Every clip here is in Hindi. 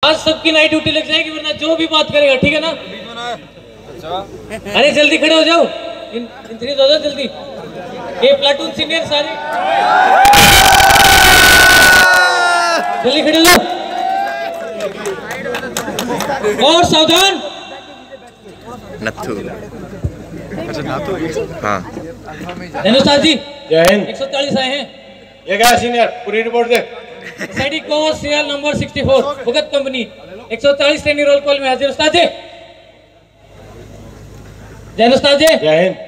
आज सबकी नाइट ड्यूटी लग जाएगी, वरना जो भी बात करेगा, ठीक है ना? अरे जल्दी खड़े हो जाओ, इंक्रीज हो जाओ जल्दी। ये प्लाटून सीनियर सारे जल्दी खड़े हो जाओ और सावधान। नथु। हाँ धनुषाद जी जय हिंद। 140 आए हैं। ये क्या सीनियर, पूरी रिपोर्ट दे। SID core serial number 64 Bhagat company 140 trainee roll call में हाजिर। उस्ताद जी जय उस्ताद जी। जय हिंद।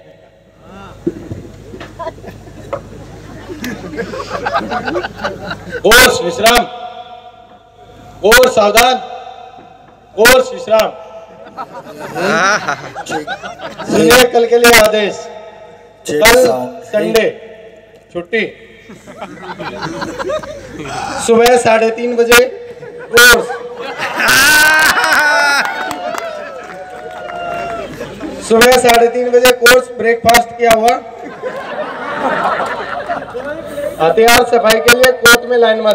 कोर्स विश्राम, कोर्स सावधान, कोर्स विश्राम। सुनिए कल के लिए आदेश। कल संडे छुट्टी, सुबह 3:30 बजे कोर्स, सुबह 3:30 बजे कोर्स, ब्रेकफास्ट किया हुआ, हथियार सफाई के लिए कोर्ट में लाइनमैन।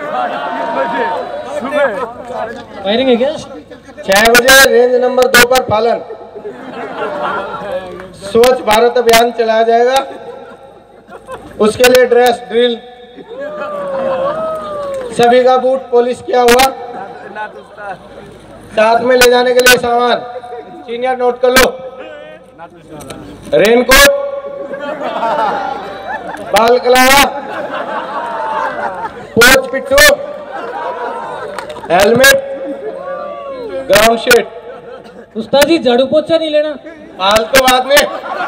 फायरिंग है क्या? 6 बजे रेंज नंबर 2 पर पालन। स्वच्छ भारत अभियान चलाया जाएगा, उसके लिए ड्रेस ड्रिल, सभी का बूट पॉलिश किया हुआ, साथ में ले जाने के लिए सामान। सीनियर नोट कर लो, रेनकोट, बाल कलावा, पोच पिट्ठू, हेलमेट, ग्राउंड शीट। उस्ताद जी झाड़ू पोछा नहीं लेना? हाल तो बाद में।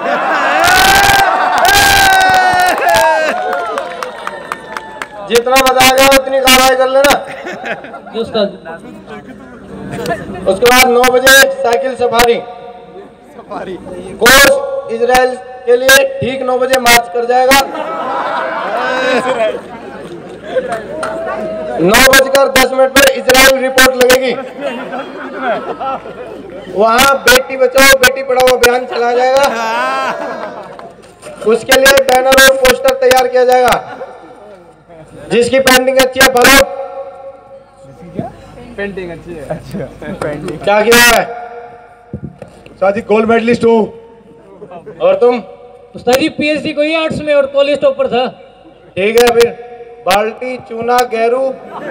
जितना बताया गया उतनी कार्रवाई कर लेना। जी उस्ताद। उसके बाद 9 बजे साइकिल सफारी। कोर्स इजराइल के लिए ठीक 9 बजे मार्च कर जाएगा। 9:10 पर इजराइल रिपोर्ट लगेगी। वहां बेटी बचाओ बेटी पढ़ाओ अभियान चलाया जाएगा, उसके लिए बैनर और पोस्टर तैयार किया जाएगा। जिसकी पेंटिंग अच्छी है भरो। पेंटिंग अच्छी है। अच्छा पेंटिंग क्या किया है? साथी गोल्ड मेडलिस्ट हूँ। और तुम? उस्ताद जी PhD कोई आर्ट्स में और कॉलेज टॉपर था। ठीक है, फिर बाल्टी चूना गेरू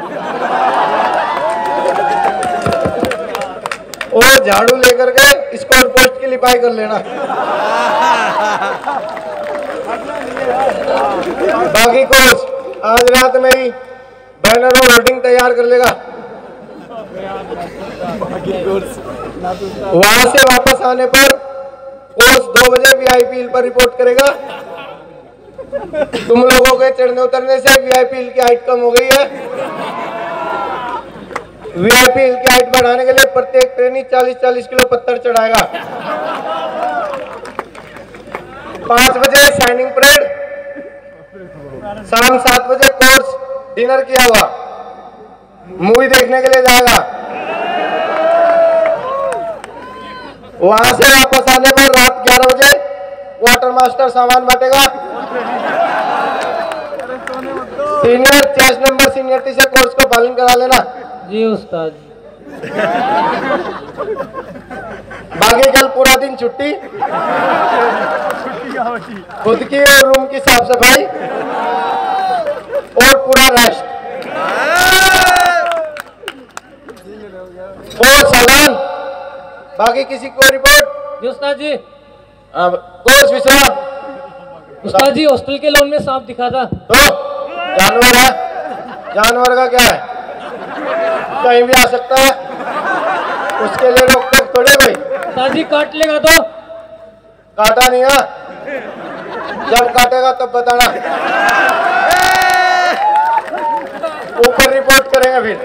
और झाड़ू लेकर के स्कोर पोस्ट की लिपाई कर लेना। बाकी कोर्स आज रात में ही बैनर और होर्डिंग तैयार कर लेगा। वहां से वापस आने पर कोर्स 2 बजे VIP हिल पर रिपोर्ट करेगा। तुम लोगों के चढ़ने उतरने से VIP हिल की हाइट कम हो गई है। VIP हिल की हाइट बढ़ाने के लिए प्रत्येक ट्रेनी 40-40 किलो पत्थर चढ़ाएगा। 5 बजे शाइनिंग परेड, शाम 7 बजे कोर्स डिनर किया हुआ, मूवी देखने के लिए जाएगा। वहां से वापस आने पर रात 11 बजे वाटर मास्टर सामान बांटेगा। सीनियर चेस नंबर सीनियरिटी से कोर्स को पालन करा लेना। जी उस्ताद। बाकी कल पूरा दिन छुट्टी, खुद की और रूम की साफ सफाई और पूरा रेस्ट। और सावधान। बाकी किसी को रिपोर्ट? जी उस्ताद जी। कोर्स विश्राम। उस्ताद जी हॉस्टल के लोन में सांप दिखा था। तो जानवर है, जानवर का क्या है, कहीं भी आ सकता है, उसके लिए रोक टोक थोड़े कोई। उस्ताद जी काट लेगा तो? काटा नहीं है, जब काटेगा तब बताना। ऊपर रिपोर्ट करेंगे फिर।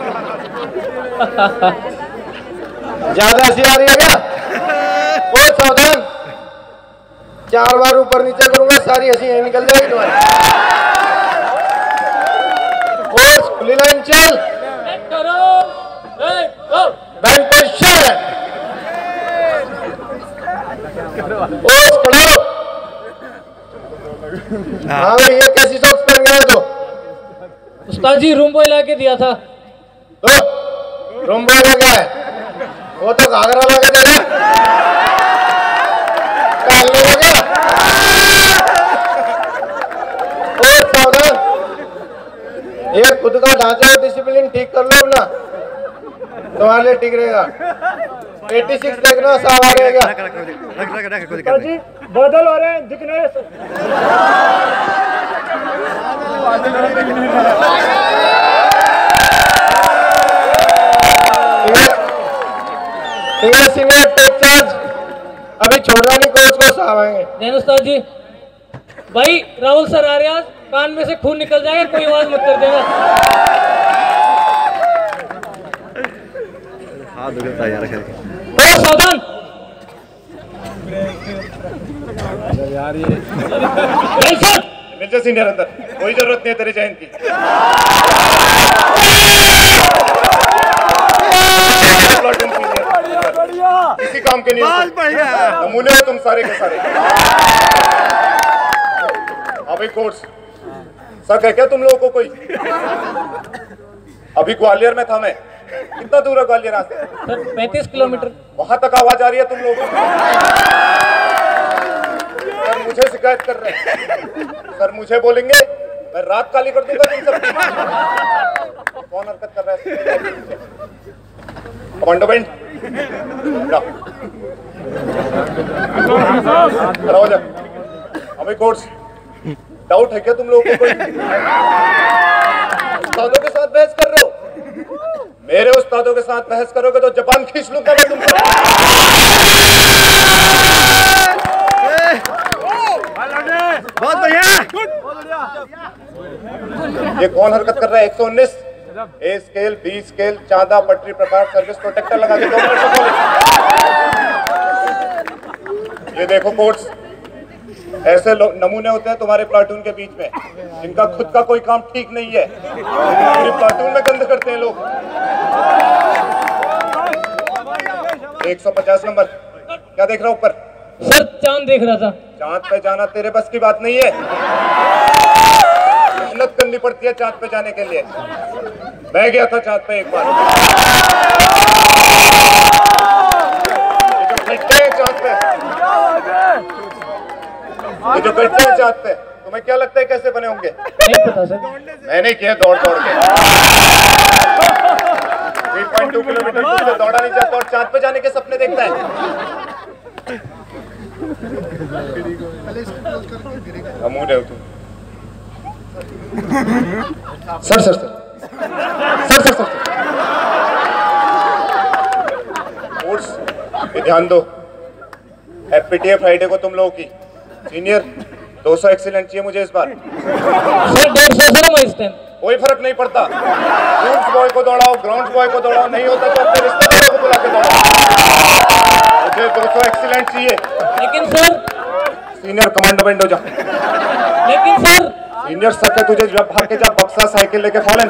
ज्यादा हंसी आ रही है क्या? वो सावधान, 4 बार ऊपर नीचे करूंगा, सारी हंसी यहीं निकल जाएगी तुम्हारी। खुली लाइन चल, बैंक पोजीशन, खड़ा। हाँ भाई, ये कैसी सॉक्स पहन गया तो? उस्ताद जी रूम बॉय ला के दिया था। तो रुम्बा का क्या है? वो तो घाघरा लगा देगा। काल लगेगा। और सावधान, ये खुद का ढांचा और डिसिप्लिन ठीक कर लो अपना, तुम्हारे लिए ठीक रहेगा। 86 देखना, साफ आ रहेगा। रख बादल हो रहे हैं, दिख रहे हैं। सीनियर टेक चार्ज अभी छोड़ना नहीं, कोच को साफ आएंगे। जैन उस्ताद जी। भाई राहुल सर आ रहे हैं, आज कान में से खून निकल जाएगा, कोई आवाज मत कर देना। हाथ दुखता यार करके। और सावधान। यार ये जैन सर। मिर्जा सीनियर अंदर, कोई जरूरत नहीं है तेरे जैन की। किसी काम के नहीं होते, नमूने हो तुम सारे के सारे। हाँ भाई कोर्स सक है क्या तुम लोगों को कोई? अभी ग्वालियर में था मैं। कितना दूर है ग्वालियर यहाँ से? Sir 35 kilometre. वहां तक आवाज आ रही है तुम लोगों को? सर मुझे शिकायत कर रहे हैं। सर मुझे बोलेंगे, मैं रात काली कर दूंगा तुम सबकी। कौन हरकत कर रहा है? कमांडो बैंड खड़ा हो जा। अभी कोर्स डाउट है क्या तुम लोगों को कोई? उस्तादों के साथ बहस कर रहे हो? मेरे उस्तादों के साथ बहस करोगे तो जबान खींच लूंगा मैं तुमसे। बहुत बढ़िया। ये कौन हरकत कर रहा है? 119 ए स्केल, बी स्केल, चांदा, पटरी, प्रकार, सर्विस प्रोटेक्टर लगा के 2 मिनट में खोले। ये देखो कोर्ट्स, ऐसे नमूने होते हैं तुम्हारे प्लाटून के बीच में, जिनका खुद का कोई काम ठीक नहीं है, पूरी प्लाटून में गंद करते हैं लोग। 150 नंबर, क्या देख रहा ऊपर? सर चांद देख रहा था। चांद पे जाना तेरे बस की बात नहीं है। मेहनत करनी पड़ती है चांद पे जाने के लिए। मैं गया था चांद पे एक बार। ये जो गड्ढे हैं चांद पे, ये जो गड्ढे हैं चांद पे, तुम्हें क्या लगता है कैसे बने होंगे? नहीं पता सर। मैंने किया दौड़ दौड़ के। 3.2 किलोमीटर तुझसे दौड़ा नहीं जाता और चांद पे जाने के सपने देखता है। नमूने हो तुम। Sir sir sir sir sir sir course पे ध्यान दो। एफपीटीए फ्राइडे को तुम लोगों की सीनियर 200 एक्सीलेंट चाहिए मुझे इस बार। सर 150 कोई फर्क नहीं पड़ता। ग्राउंड बॉय को दौड़ाओ, ग्राउंड बॉय को दौड़ाओ, नहीं होता तो अपने रिश्तेदारों को बुला के दौड़ाओ। मुझे 200 एक्सीलेंट चाहिए। लेकिन सर, सीनियर कमांडो बैंड हो जा। लेकिन सर सीनियर सके तुझे जब भाग के जा बक्सा साइकिल लेके फॉलन।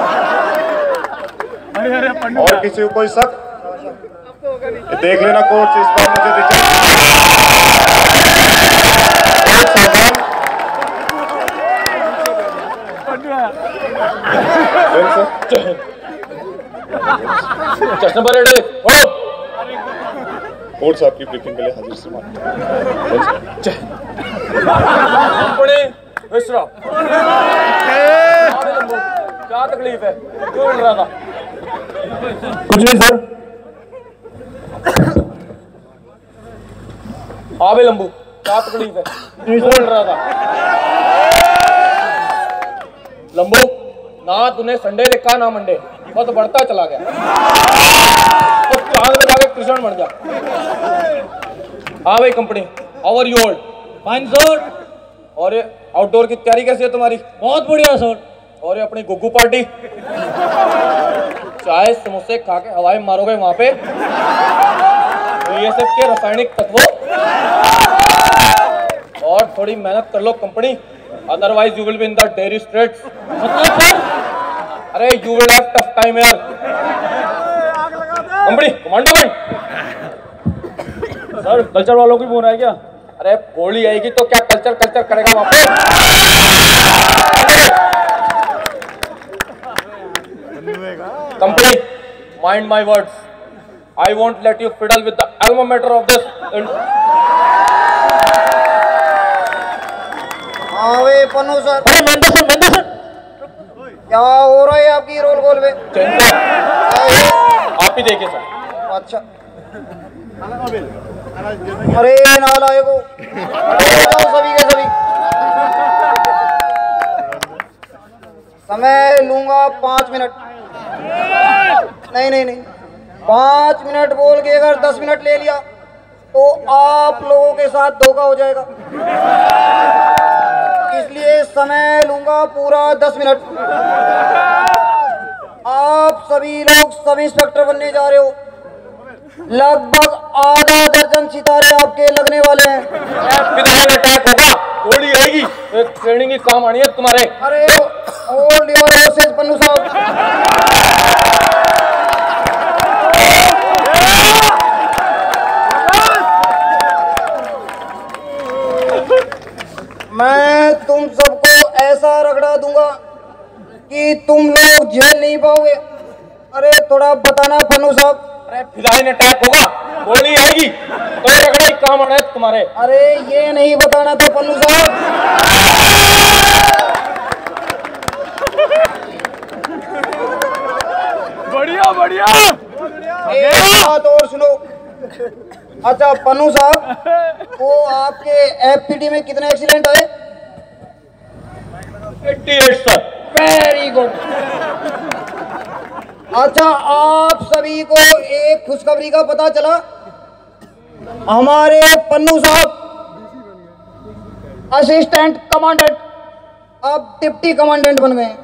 और किसी को कोई शक? देख लेना कोच, इस बार मुझे रिजल्ट। चश्मा पर रेडी हो। कोच साहब की ब्रीफिंग के लिए हाजिर समान। विश्रा क्या तकलीफ है? क्यों मिल रहा था? कुछ नहीं सर। हाँ बे लंबू, क्या तकलीफ है? क्यों मिल रहा था? लंबू ना तूने संडे देखा ना मंडे, बस बढ़ता चला गया। तो चांद में जाके कृष्ण बन जा। हाँ भाई company, how are you all? Fine sir. और ये आउटडोर की तैयारी कैसी है तुम्हारी? बहुत बढ़िया सर। और ये अपनी गुग्गू पार्टी, चाय समोसे खा के हवाई मारोगे वहां पे बीएसएफ के रासायनिक तत्वों। और थोड़ी मेहनत कर लो company, otherwise you will be in the dire straits. मतलब सर? अरे you will have tough time यार। Company commando man sir, culture वालों की बोल रहा है क्या? अरे होली आएगी तो क्या कल्चर कल्चर करेगा वहां पे? Company Mind my words. I won't let you fiddle with the alma mater of this. हाँ वे पन्नू सर। अरे नंदा सर क्या हो रहा है आपकी रोल कॉल में? आप ही देखिए सर। अच्छा अरे नालायको जाओ सभी के सभी। समय लूंगा 5 मिनट। नहीं 5 मिनट बोल के अगर 10 मिनट ले लिया तो आप लोगों के साथ धोखा हो जाएगा, इसलिए समय लूंगा पूरा 10 मिनट। आप सभी लोग सब इंस्पेक्टर बनने जा रहे हो। लगभग आधा दर्जन सितारे आपके लगने वाले हैं। अटैक होगा, गोली आएगी, ट्रेनिंग की काम आनी है तुम्हारे। अरे होल्ड योर हॉर्सेस पन्नू साहब। मैं तुम सबको ऐसा रगड़ा दूंगा कि तुम लोग झेल नहीं पाओगे। अरे थोड़ा बताना पन्नू साहब। अरे फिलहाल अटैक होगा, गोली आएगी, तो रगड़ा ही काम आना है तुम्हारे। अरे ये नहीं बताना था पन्नू साहब। बढ़िया एक बात और सुनो। अच्छा पन्नू साहब, वो आपके एफपीटी में कितने एक्सीडेंट आए? 88 सर। Very good. अच्छा आप सभी को एक खुशखबरी का पता चला, हमारे पन्नू साहब असिस्टेंट कमांडेंट अब डिप्टी कमांडेंट बन गए।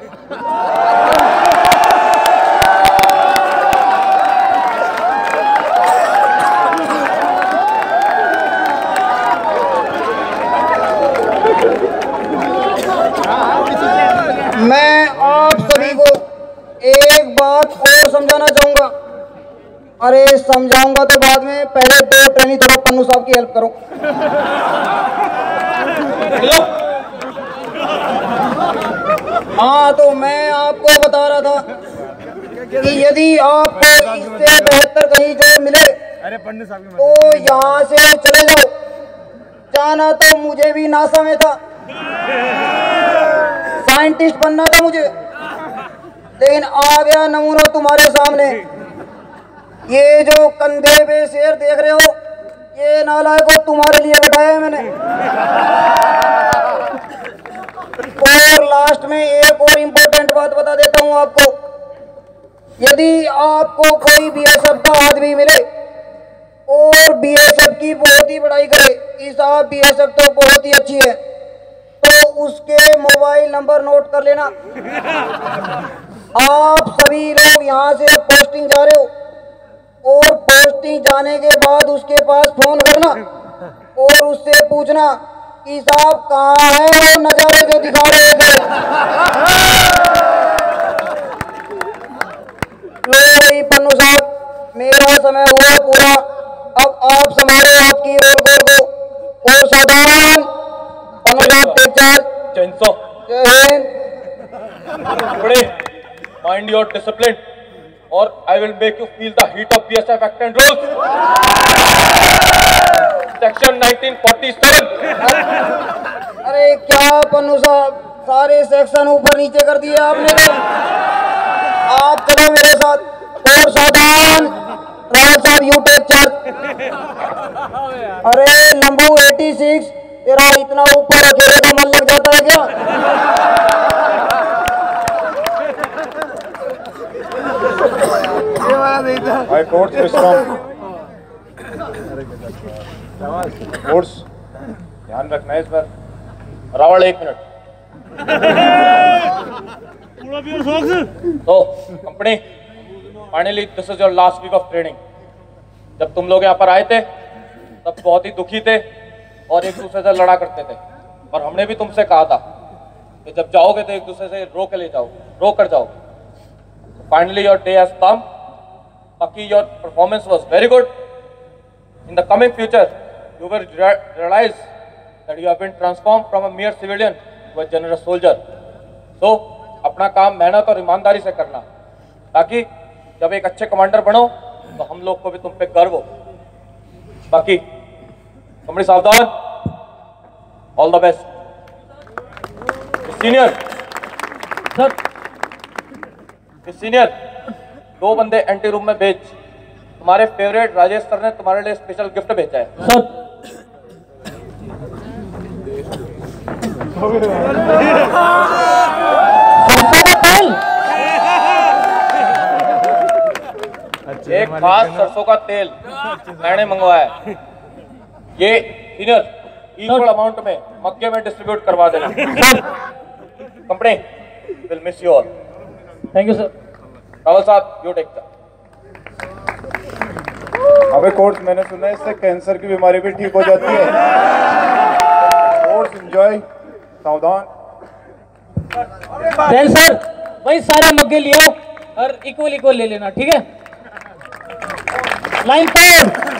मैं आप सभी को एक बात और समझाना चाहूंगा। अरे समझाऊंगा तो बाद में, पहले 2 ट्रेनिंग थोड़ा पन्नू साहब की हेल्प करो। हाँ तो मैं आपको बता रहा था कि यदि आपको इससे बेहतर कहीं जगह मिले तो यहाँ से चले जाओ। जाना तो मुझे भी नासा में था, साइंटिस्ट बनना था मुझे, लेकिन आ गया नमूना तुम्हारे सामने। ये जो कंधे पे शेर देख रहे हो, ये नालायक को तुम्हारे लिए बैठाया है मैंने। और लास्ट में एक और इम्पोर्टेंट बात बता देता हूँ आपको। यदि आपको कोई बीएसएफ का आदमी मिले और बीएसएफ की बहुत ही बड़ाई करे कि साहब बीएसएफ तो बहुत ही अच्छी है, तो उसके मोबाइल नंबर नोट कर लेना। आप सभी लोग यहाँ से पोस्टिंग जा रहे हो और पोस्टिंग जाने के बाद उसके पास फोन करना और उससे पूछना कि साहब कहाँ है वो नजारे जो दिखा रहे थे। लो भाई पन्नू साहब, मेरा समय हुआ पूरा। अब आप संभालो आपकी रोल कॉल को और सावधान। पन्नू साहब टेक चार्ज। जय Hind. Mind your discipline, or I will make you feel the heat of BSF Act and rules. Section 1947. अरे क्या पन्नू साहब, सारे सेक्शन ऊपर नीचे कर दिए आपने तो। आप चलो मेरे साथ और सावधान। राव साहब यू टेक चार्ज। अरे लंबू 86, तेरा इतना ऊपर अकेले का मन लग जाता है क्या? भाई कोर्ट्स विश्राम। कोर्ट्स ध्यान रखना है इस बार। रावण 1 मिनट। तो company, finally this is your last week of training. जब तुम लोग यहाँ पर आए थे तब बहुत ही दुखी थे और एक दूसरे से लड़ा करते थे, और हमने भी तुमसे कहा था कि जब जाओगे तो एक दूसरे से रो कर जाओगे। Finally your day has come. बाकी your performance was very good. In the coming future you will realize that you have been transformed from a mere civilian to a generous soldier. So अपना काम मेहनत और ईमानदारी से करना, ताकि जब एक अच्छे कमांडर बनो तो हम लोग को भी तुम पे गर्व हो। बाकी कंपनी सावधान, all the best. Senior sir senior 2 बंदे एंटी रूम में भेज। तुम्हारे फेवरेट राजेश सर ने तुम्हारे लिए स्पेशल गिफ्ट भेजा है। सर एक खास सरसों का तेल मैंने मंगवाया है। ये सीनियर इक्वल अमाउंट में मक्के में डिस्ट्रीब्यूट करवा देना। Company will miss you all. Thank you sir. Rawal साहब यू टेक द। अबे कोर्स, मैंने सुना है इससे कैंसर की बीमारी भी ठीक हो जाती है। कोर्स एंजॉय, सावधान। देन सर भाई सारे मग्गे लियो और इक्वल ले लेना, ठीक है। लाइन पर